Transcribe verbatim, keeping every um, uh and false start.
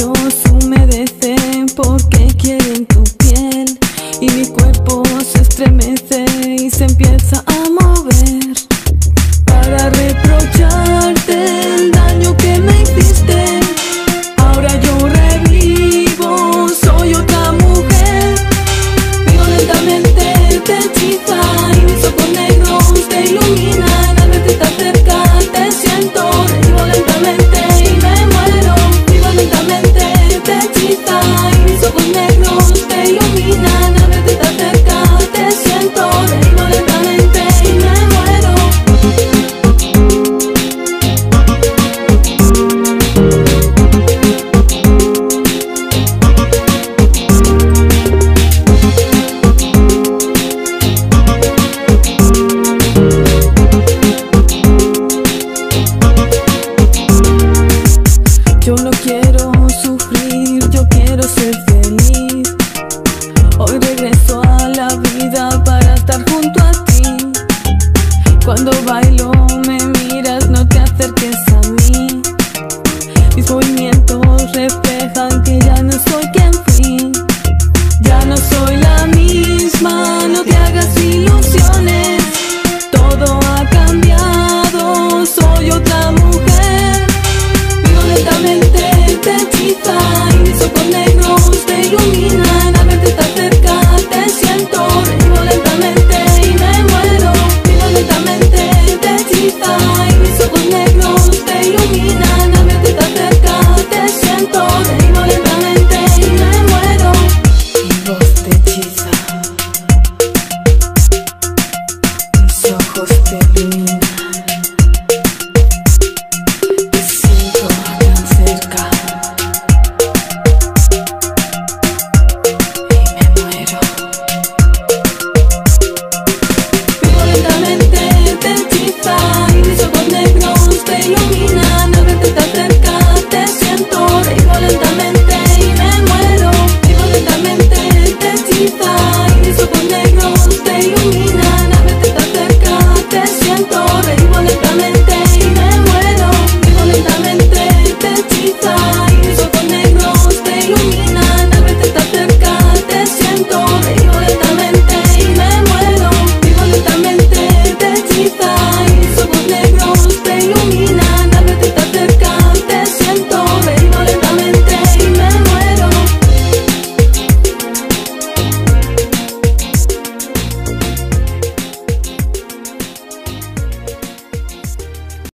labios humedecen porque quieren tu piel, y mi cuerpo se estremece y se empieza a mover para reprocharte el daño que me hiciste. Ahora yo revivo, soy otra mujer. Violentamente te hechiza y mis ojos negros te iluminan. Al verte tan cerca te siento violentamente y me muero. Violentamente te hechiza y mis ojos negros te iluminan. Al verte tan cerca te siento violentamente y me muero. Yo no quiero sufrir, yo quiero ser